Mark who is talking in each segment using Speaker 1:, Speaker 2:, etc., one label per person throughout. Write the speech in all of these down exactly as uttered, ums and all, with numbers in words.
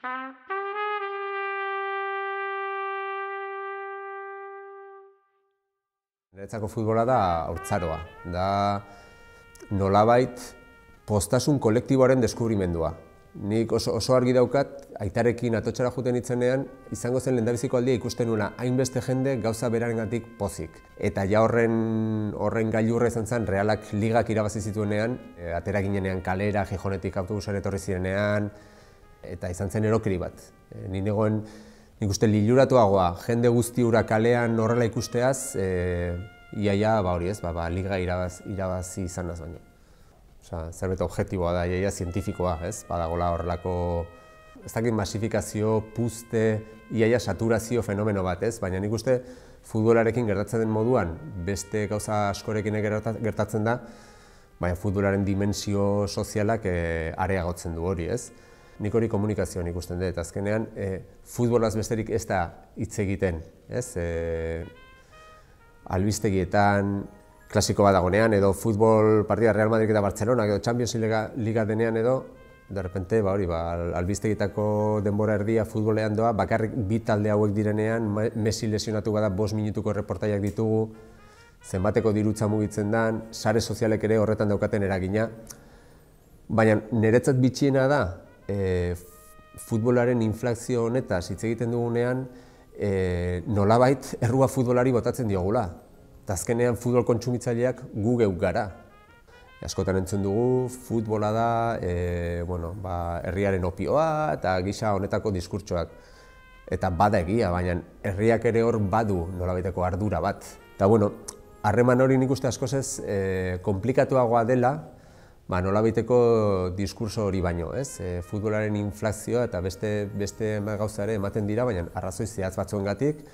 Speaker 1: Niretzako futbola da haurtzaroa, da nolabait postasun kolektiboaren deskubrimendua. Nik oso, oso argi daukat, aitarekin atotxara joeten itzenean, izango zen lehendabiziko aldia ikusten nuela hainbeste jende gauza berarengatik pozik. Eta ja horren, horren gailurra izan zen, Realak ligak irabazi zituenean, e, atera ginenean kalera, Gijonetik autobusan etorri zirenean, eta izan zen erokri bat. E, ni negoen, nik uste liluratuagoa, jende guzti hura kalean horrela ikusteaz, e, iaia, ba hori ez, ba, ba, liga irabaz, irabazi izanaz baino. Osa, zerbait objektiboa da, iaia zientifikoa, ez? Badagola horrelako, ez dakit masifikazio, puzte, iaia saturazio fenomeno bat, ez? Baina nik uste futbolarekin gertatzen den moduan, beste gauza askorekin gertatzen da, baina futbolaren dimensio sozialak e, areagotzen du hori, ez? Nik hori komunikazioan ikusten dut, azkenean e, futbolaz besterik ez da hitz egiten, ez? E, albistegietan, klasiko bat dagonean, edo futbol partida Real Madrid eta Barcelona, edo Champions Liga denean edo, de repente, ba hori, ba, albistegitako denbora erdia futbolean doa, bakarrik bi talde hauek direnean, Messi lesionatu bada bost minutuko reportaiak ditugu, zenbateko dirutza mugitzen dan, sare sozialek ere horretan daukaten eragina. Baina niretzat bitxiena da, e, futbolaren inflazio honetaz hitz egiten dugunean, e, nolabait errua futbolari botatzen diogula. Eta azkenean futbol kontsumitzaileak gu geuk gara. Askotan entzun dugu, futbola da, e, bueno, ba, herriaren opioa eta gisa honetako diskurtsoak. Eta bada egia, baina herriak ere hor badu nolabaiteko ardura bat. Eta bueno, harreman hori nik uste askozez e, komplikatuagoa dela, ba, nolabaiteko diskurso hori baino, ez? E, futbolaren inflazioa eta beste, beste gauza ere ematen dira, baina arrazoi zehatz batzuengatik,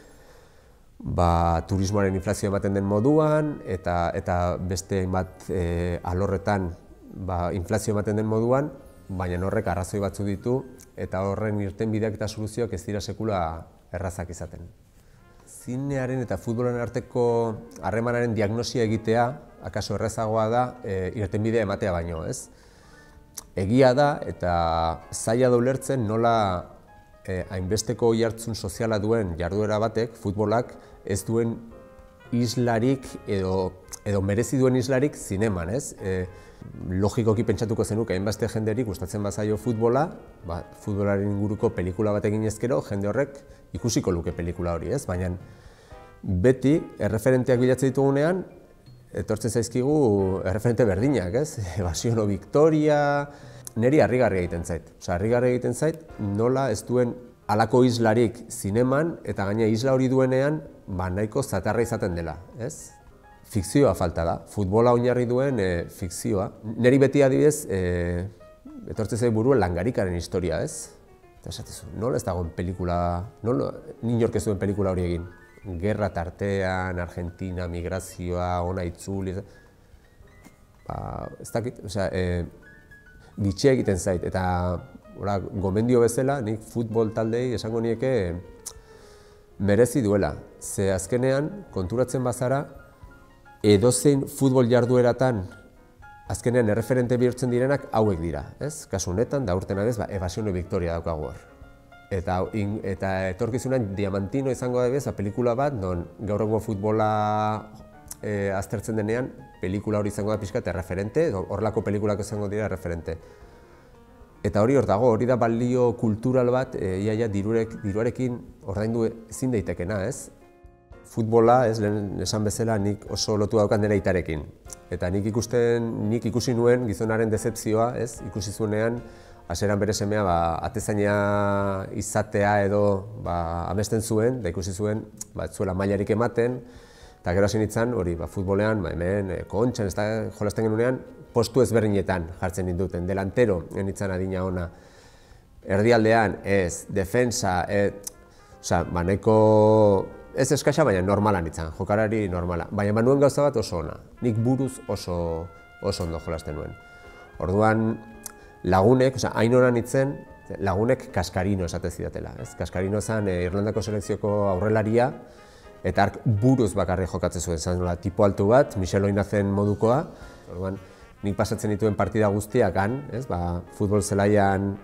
Speaker 1: ba, turismoaren inflazio ematen den moduan, eta, eta beste hainbat e, alorretan ba, inflazio ematen den moduan, baina horrek arrazoi batzu ditu, eta horren irtenbideak eta soluzioak ez dira sekula errazak izaten. Zinearen eta futbolaren arteko harremanaren diagnosia egitea, akaso errazagoa da, e, irtenbidea ematea baino, ez? Egia da, eta zaila da ulertzen nola Eh, hainbesteko oihartzun soziala duen jarduera batek, futbolak, ez duen islarik edo, edo merezi duen islarik zineman, ez? E, logikoki pentsatuko zenuke, hainbeste jenderik gustatzen bazaio futbola, ba, futbolaren inguruko pelikula bat egin ezkero, jende horrek ikusiko luke pelikula hori, ez? Baina beti, erreferenteak bilatzen ditugunean, etortzen zaizkigu erreferente berdinak, ez? Evasiono Victoria, niri harrigarria egiten zait. Osa, harrigarria egiten zait, nola ez duen halako islarik zineman, eta gaina isla hori duenean, ba, nahiko zatarra izaten dela, ez? Fikzioa falta da, futbola oinarri duen e, fikzioa. Niri beti adibidez, e, etortzen zait buruen Langarikaren historia, ez? Eta esatezu, nola ez dagoen pelikula, nola inork ez duen pelikula hori egin? Gerra tartean, Argentina, migrazioa, ona itzuli, ba, ez dakit, osea, e, gitxia egiten zait, eta ora, gomendio bezala, nik futbol taldei esango nieke merezi duela. Ze azkenean, konturatzen bazara, edozein futbol jardueratan azkenean erreferente bihurtzen direnak hauek dira, ez? Kasu honetan, da urten adez, ba, Evasiono Victoria daukagu hor. Eta, in, eta etorkizunan Diamantino izango da bez, pelikula bat, non gaur egungo futbola E, aztertzen denean, pelikula hori izango da pixkat erreferente, horrelako pelikulak izango dira erreferente. Eta hori hor dago, hori da balio kultural bat, e, iaia dirurek, diruarekin ordaindu ezin daitekena, ez? Futbola, ez, lehen esan bezala, nik oso lotu daukan dela aitarekin. Eta nik ikusten, nik ikusi nuen gizonaren dezepzioa, ez? Ikusi zuenean, hasieran bere semea, ba, atezaina izatea edo ba, amesten zuen, da ikusi zuen, ba, ez zuela mailarik ematen, eta gero hasi nintzen, hori, ba, futbolean, ba, hemen, e, kontxan, ez da, jolasten genunean, postu ezberdinetan jartzen ninduten, delantero, nintzen adina ona, erdialdean, ez, defensa, e, oza, ba, nahiko, ez eskasa, baina normala nintzen, jokalari normala, baina manuen gauza bat oso ona, nik buruz oso, oso ondo jolasten nuen. Orduan, lagunek, oza, hain onan nintzen, lagunek Kaskarino esate zidatela, ez? Kaskarino zen e, Irlandako selekzioko aurrelaria, eta ark buruz bakarri jokatzen zuen, zan nola, tipo altu bat, Michel Oinazen modukoa. Orduan, nik pasatzen dituen partida guztiak han, ez? Ba, futbol zelaian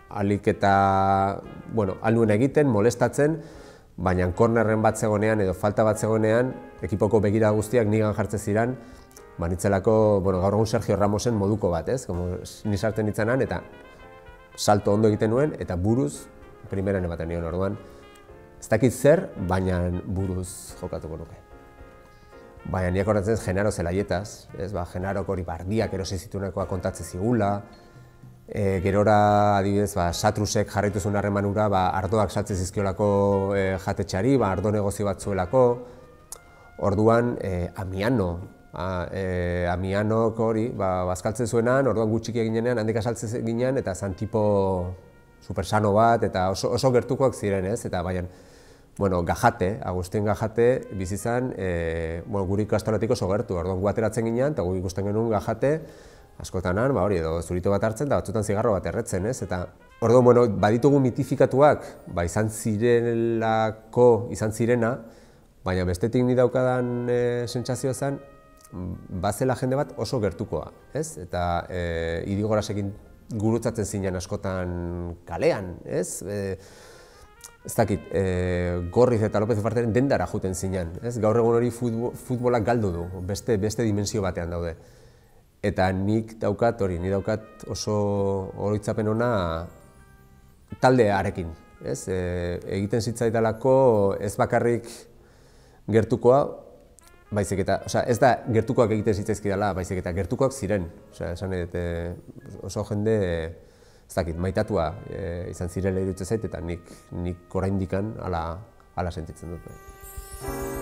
Speaker 1: alik eta, bueno, alnuen egiten, molestatzen, baina kornerren bat zegonean edo falta bat zegonean, ekipoko begira guztiak nigan jartzen ziren, ba, nitzelako, bueno, gaur egun Sergio Ramosen moduko bat, ez? Como, ni sartzen nitzenan, eta salto ondo egiten nuen, eta buruz, primeran ematen nion orduan. Ez dakit zer, baina buruz jokatuko nuke. Baina niak horretzen Genaro Zelaietaz, ez? Ba, Genarok hori bardiak erosi zituenekoa kontatzen zigula, e, gerora, adibidez, ba, Satrusek jarraitu zuen harremanura, ba, ardoak saltzen zizkiolako e, jatetxari, ba, ardo negozio bat zuelako. Orduan, e, Amiano, a, e, Amianok hori, ba, bazkaltzen zuenan, orduan gutxiki eginean, handik asaltzen ginean, eta zan tipo supersano bat, eta oso, oso gertukoak ziren, ez? Eta baina, bueno, Gajate, Agustin Gajate, bizizan, e, bueno, guri ikastoletik oso gertu, orduan gu ateratzen ginean, eta gu ikusten genuen Gajate, askotanan, ba hori, edo zurito bat hartzen, eta batzutan zigarro bat erretzen, ez? Eta, orduan, bueno, baditugu mitifikatuak, ba, izan zirelako, izan zirena, baina bestetik ni daukadan e, sentsazioa zen, bazela jende bat oso gertukoa, ez? Eta e, Idigorasekin gurutzatzen zinen askotan kalean, ez? E, ez dakit, e, Gorriz eta López Ufarteren dendara juten zinen, ez? Gaur egun hori futbol, futbolak galdu du, beste, beste dimensio batean daude. Eta nik daukat hori, ni daukat oso oroitzapen ona taldearekin, ez? E, egiten zitzaidalako ez bakarrik gertukoa, baizik eta, osea, ez da gertukoak egiten zitzaizkidala, baizik eta gertukoak ziren. Osea, esan edo, oso jende, ez dakit, maitatua e, izan zirela iruditzen zait, eta nik, nik oraindikan hala, hala sentitzen dut.